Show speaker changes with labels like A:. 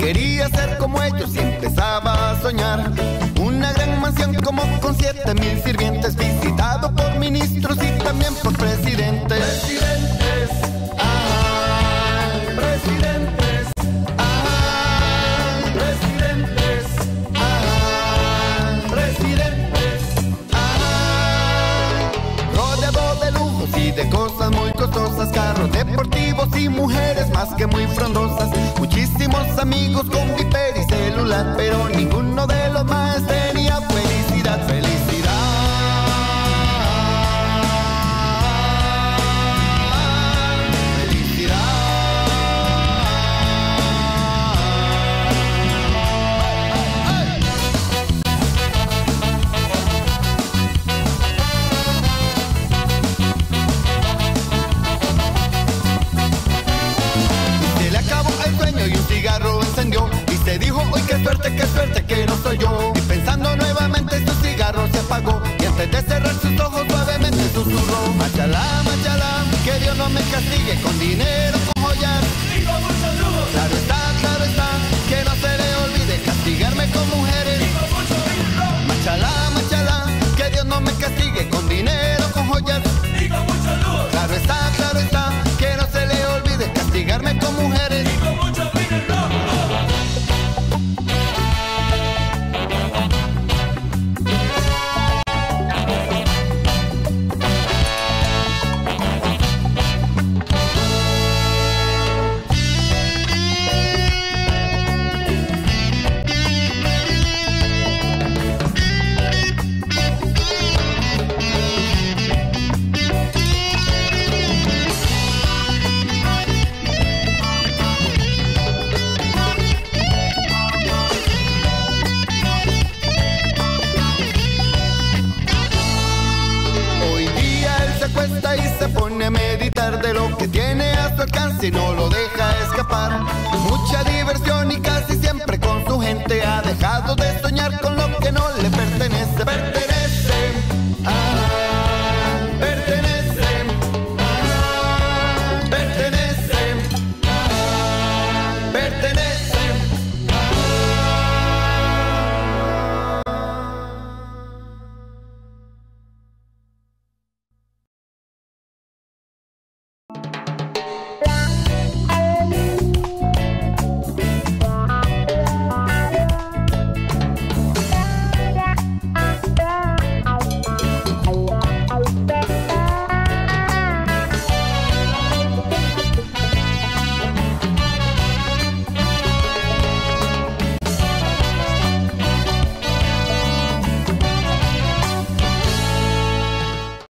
A: quería ser como ellos y empezaba a soñar. Una gran mansión como con 7,000 sirvientes, visitado por ministros y también por presidentes. Presidentes, presidentes, presidentes, presidentes, rodeado de lujos y de cosas muy costosas, carros deportivos y mujeres más que muy frondosas, muchísimos amigos con viper y celular, pero ninguno de los más tenía felicidad, felicidad. Y se dijo, uy, qué suerte que no soy yo. Y pensando nuevamente su cigarro se apagó, y antes de cerrar sus ojos suavemente susurró: machalá, machalá, que Dios no me castigue con dinero.